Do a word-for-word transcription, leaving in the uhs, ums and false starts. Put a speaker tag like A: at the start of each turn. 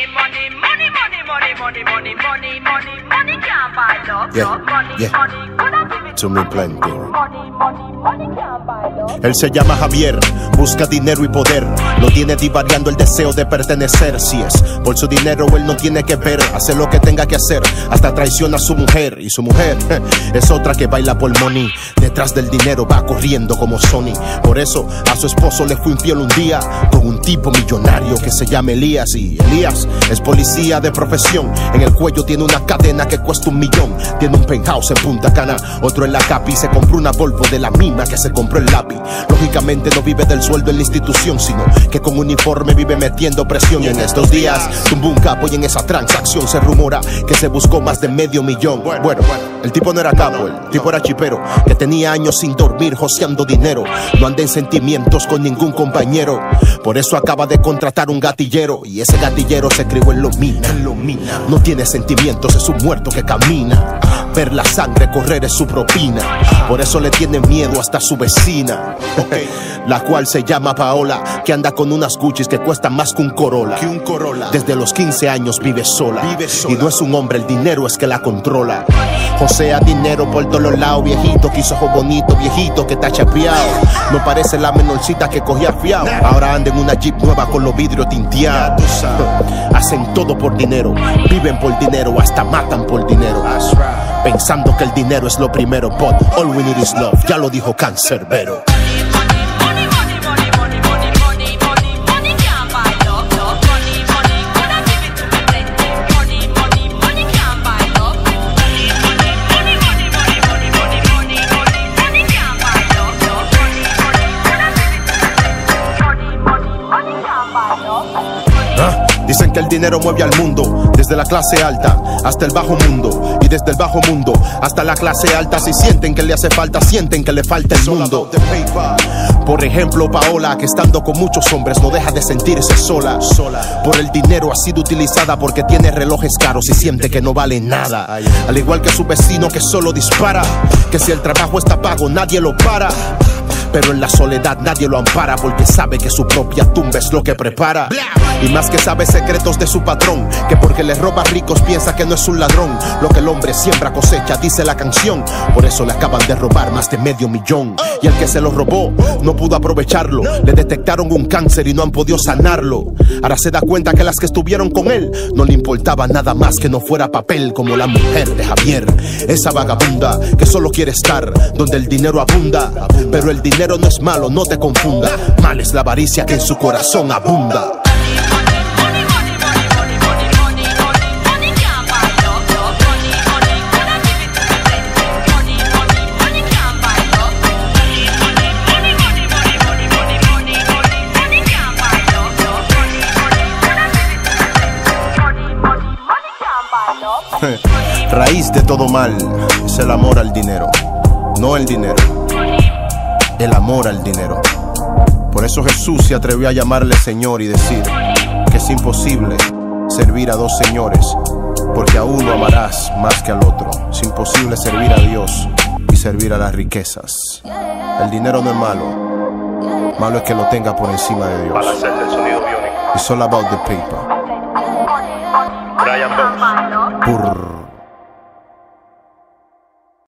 A: money, money, money, money, money, money, money, money, money can't buy love.
B: Yeah,
A: Money,
B: yeah.
A: money, coulda give it
B: To me plenty.
A: money, money, money can't buy love.
B: Él se llama Javier, busca dinero y poder. Lo tiene divariando el deseo de pertenecer. Si es por su dinero, él no tiene que ver. Hace lo que tenga que hacer, hasta traiciona a su mujer. Y su mujer es otra que baila por money. Detrás del dinero va corriendo como Sony. Por eso a su esposo le fue infiel un día con un tipo millonario que se llama Elías. Y Elías es policía de profesión. En el cuello tiene una cadena que cuesta un millón. Tiene un penthouse en Punta Cana, otro en la Capi. Se compró una Volvo de la misma que se compró el lápiz. Lógicamente no vive del sueldo en la institución, sino que con uniforme vive metiendo presión. Y en estos días tumbó un capo y en esa transacción se rumora que se buscó más de medio millón. Bueno, el tipo no era capo, el tipo era chipero, que tenía años sin dormir joseando dinero. No anda en sentimientos con ningún compañero. Por eso acaba de contratar un gatillero. Y ese gatillero se crió en Lomina. No tiene sentimientos, es un muerto que camina. Ver la sangre correr es su propina. Por eso le tiene miedo hasta su vecina, la cual se llama Paola, que anda con unas Guccis que cuestan más que un Corolla. Desde los quince años vive sola. Y no es un hombre, el dinero es que la controla. Josea dinero por todos los lados, viejito, quiso ojo bonito, viejito que está chapeado. No parece la menorcita que cogía fiao. Ahora anda en una Jeep nueva con los vidrios tinteados. Hacen todo por dinero, viven por dinero, hasta matan por dinero. Pensando que el dinero es lo primero, but all we need is love. Ya lo dijo Cancerbero. Dicen que el dinero mueve al mundo, desde la clase alta hasta el bajo mundo, y desde el bajo mundo hasta la clase alta. Si sienten que le hace falta, sienten que le falta el mundo. Por ejemplo, Paola, que estando con muchos hombres no deja de sentirse sola. Por el dinero ha sido utilizada porque tiene relojes caros y siente que no vale nada. Al igual que su vecino que solo dispara, que si el trabajo está pago nadie lo para. Pero en la soledad nadie lo ampara, porque sabe que su propia tumba es lo que prepara. Y más que sabe secretos de su patrón, que porque le roba ricos piensa que no es un ladrón. Lo que el hombre siembra cosecha, dice la canción. Por eso le acaban de robar más de medio millón. Y el que se lo robó no pudo aprovecharlo. Le detectaron un cáncer y no han podido sanarlo. Ahora se da cuenta que las que estuvieron con él no le importaba nada más que no fuera papel, como la mujer de Javier, esa vagabunda que solo quiere estar donde el dinero abunda. Pero el dinero no es malo, no te confunda. Mal es la avaricia que en su corazón abunda. Raíz de todo mal es el amor al dinero, no el dinero, el amor al dinero. Por eso Jesús se atrevió a llamarle Señor y decir que es imposible servir a dos señores, porque a uno amarás más que al otro. Es imposible servir a Dios y servir a las riquezas. El dinero no es malo, malo es que lo tenga por encima de Dios. It's all about the paper. Brian Bones. Burr.